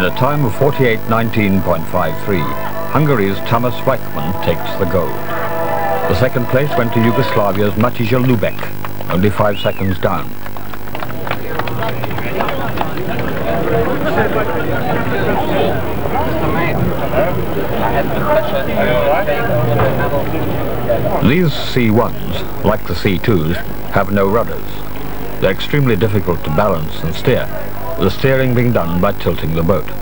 In a time of 48:19.53, Hungary's Tamas Wichmann takes the gold. The second place went to Yugoslavia's Matija Ljubek, only 5 seconds down. These C-1s, like the C-2s, have no rudders. They're extremely difficult to balance and steer, the steering being done by tilting the boat.